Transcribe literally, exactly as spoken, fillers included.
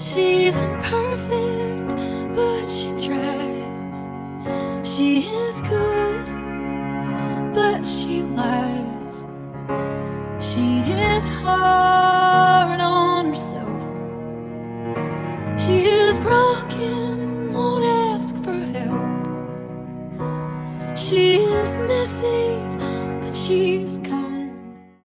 She's imperfect, but she tries. She is good, but she lies. She is hard on herself. She is broken, won't ask for help. She is messy, but she's kind.